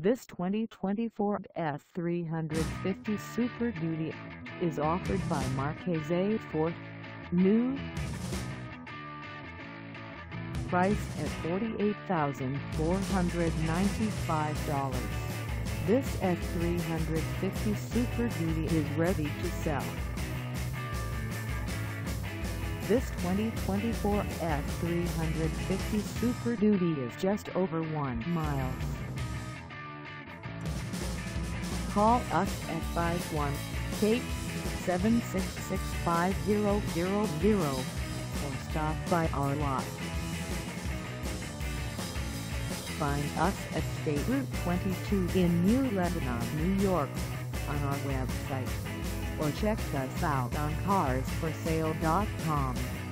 This 2024 F-350 Super Duty is offered by Marchese Ford. New. Price at $48,495. This F-350 Super Duty is ready to sell. This 2024 F-350 Super Duty is just over 1 mile. Call us at 518-766-5000 or stop by our lot. Find us at State Route 22 in New Lebanon, New York, on our website, or check us out on carsforsale.com.